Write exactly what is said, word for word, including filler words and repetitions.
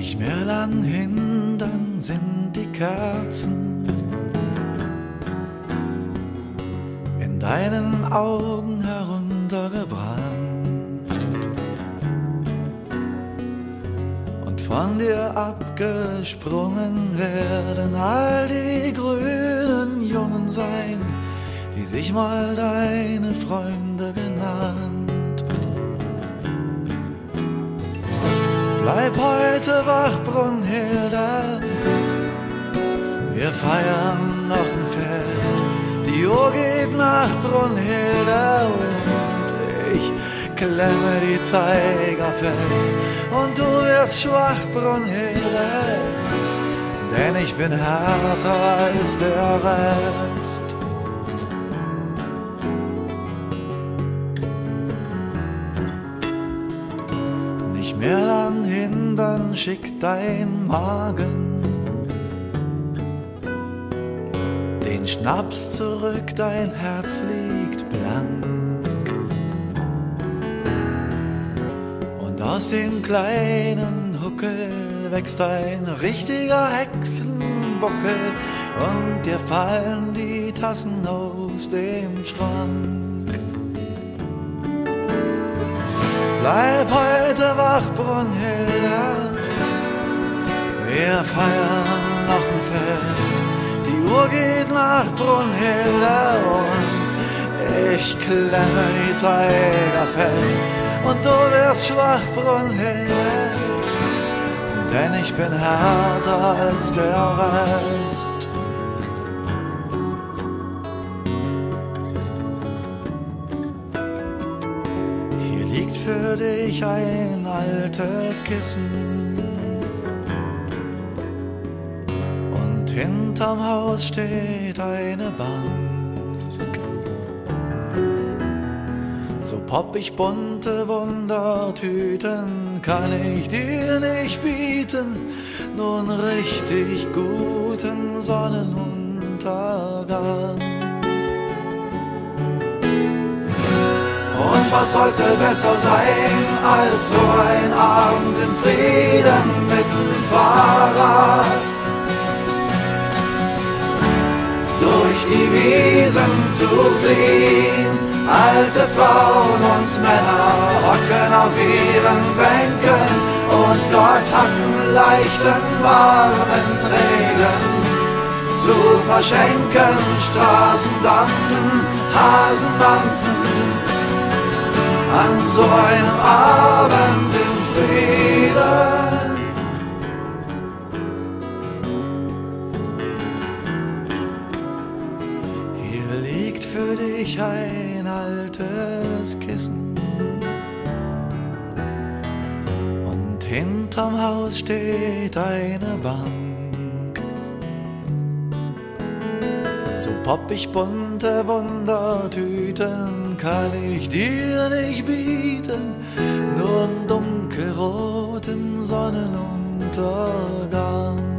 Nicht mehr lang hin, dann sind die Kerzen in deinen Augen heruntergebrannt und von dir abgesprungen werden all die grünen Jungen sein, die sich mal deine Freunde genannt. Bleib heute wach, Brunhilde, wir feiern noch ein Fest. Die Uhr geht nach Brunhilde und ich klemme die Zeiger fest. Und du wirst schwach, Brunhilde, denn ich bin härter als der Rest. Nicht mehr lang hin, dann schickt dein Magen den Schnaps zurück, dein Herz liegt blank. Und aus dem kleinen Huckel wächst ein richtiger Hexenbuckel und dir fallen die Tassen aus dem Schrank. Bleib heute wach, Brunhilde, wir feiern noch ein Fest. Die Uhr geht nach Brunhilde und ich klemme die Zeiger fest. Und du wirst schwach, Brunhilde, denn ich bin härter als der Rest. Hier liegt für dich ein altes Kissen und hinterm Haus steht eine Bank. So poppig bunte Wundertüten kann ich dir nicht bieten, nur einen richtig guten Sonnenuntergang. Und was sollte besser sein als so ein Abend im Frieden mit dem Fahrrad? Durch die Wiesen zu fliehen, alte Frauen und Männer hocken auf ihren Bänken und Gott hat einen leichten, warmen Regen zu verschenken. Straßen dampfen, Hasen dampfen, an so einem Abend im Frieden. Hier liegt für dich ein altes Kissen und hinterm Haus steht eine Bank. So poppig bunte Wundertüten kann ich dir nicht bieten, nur einen dunkelroten Sonnenuntergang.